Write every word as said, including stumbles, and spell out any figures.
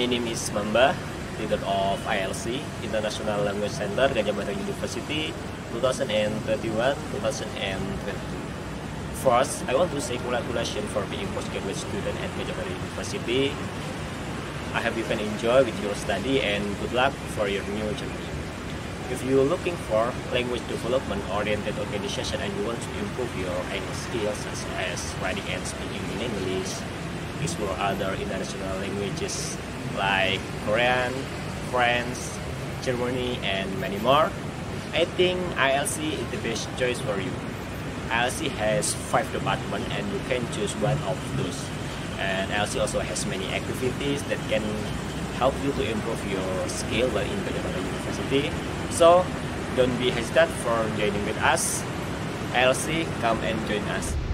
name is Mamba, leader of I L C, International Language Center, Gadjah Mada University, twenty twenty-one to twenty twenty-two. First, I want to say congratulations for being postgraduate student at Gadjah Mada University. I hope you can enjoy with your study and good luck for your new journey. If you're looking for language development oriented organization and you want to improve your English skills such as writing and speaking in English, explore other international languages like Korean, French, Germany, and many more, I think I L C is the best choice for you. I L C has five departments and you can choose one of those. And I L C also has many activities that can help you to improve your skill while in Gadjah Mada University. So don't be hesitant for joining with us. I L C, come and join us.